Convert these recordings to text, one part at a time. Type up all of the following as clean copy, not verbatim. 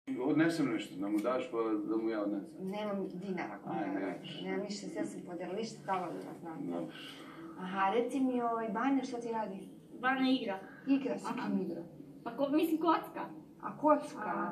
Odnesem nešto, da mu daš pa da mu ja odnesem. Nemam dinara kod mene. Nemam ništa, sve sam podelila, ništa stavila da znam. Dobro. Aha, reci mi Banja, što ti radi? Banja igra. Igra, s kim igra? Pa mislim kocka. A kocka?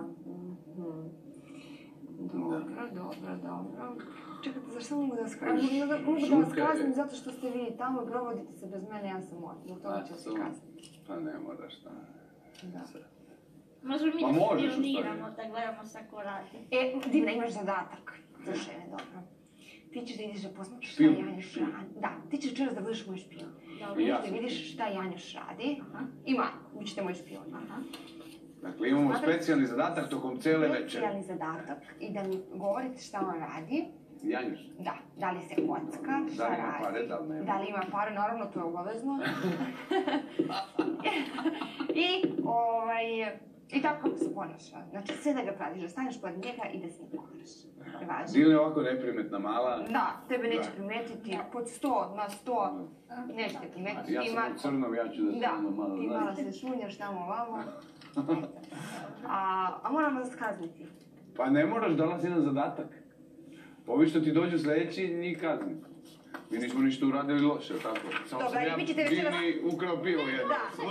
Dobro. Čekajte, zašto mogu da vas kaznim? Mogu da vas kaznim zato što ste vi tamo i provodite se bez mene, ja sam ovdje. Zbog toga ću vas kazniti. Pa ne moraš, da. Možemo mi da spioniramo, da gledamo šta ko radi. Divna, imaš zadatak. Zašto je dobro. Ti ćeš da ideš da posmatraš šta Janjuš radi. Da, ti ćeš večeras da budeš moj špion. Ideš da vidiš šta Janjuš radi. I Marko, vi ćete moj špion. Dakle, imamo specijalni zadatak tokom cele večere. Specijalni zadatak i da mi govorite šta on radi. Janjuš? Da, da li se kocka, šta radi. Da li ima pare, naravno, to je obavezno. I tako kako se ponaša. Znači, sve da ga pratiš, da staneš pod njega i da se ne pogledaš. Ili je ovako neprimetna mala? Da, tebe neće primetiti. Pod 100 na 100 neće te primetiti. Ja sam u crnom, ja ću da se ono malo znaš. Da, ti malo se šunjaš tamo ovamo. A moramo vas kazniti. Pa ne moraš, danas jedan zadatak. Ovi što ti dođu sljedeći, njih kazni. Mi nismo ništa uradili loše, tako? Samo sam ja bili ukrao pivo jedno. Da.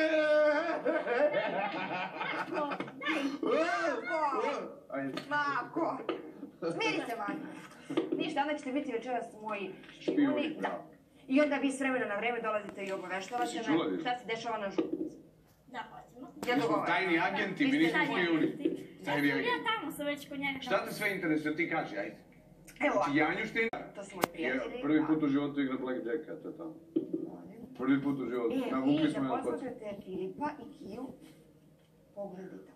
Mako! Smiri se, Vanja. Ništa, onda ćete biti večeras moji špijuni. Da. I onda vi s vremena na vreme dolazite i obaveštavate me šta se dešava na župnici. Da, hoćemo. Mi smo tajni agenti, mi nismo špijuni. Ja tamo sam već kod njega. Šta te sve interesuje, ti kaži, ajde. Evo ovako. Znači, Janjuština? To su moji prijatelji. Prvi put u životu igra Blackjacka, to je tamo. Prvi put u životu. Vi da posmatrate Filipa i Kiju, pogledajte.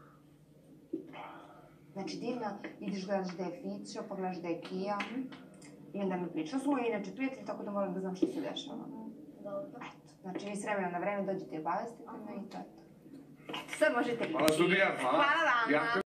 Znači, Divna, ideš gledaš da je Fićo, pogledaš da je Kija. I onda mi priča. To su moji inače prijatelji, tako da moram da znam što se dešava. Dobro. Eto, znači vi s vremena na vreme dođete i obavestite me i to je to. Eto, sad možete... Hvala sudija, hvala. Hvala vama.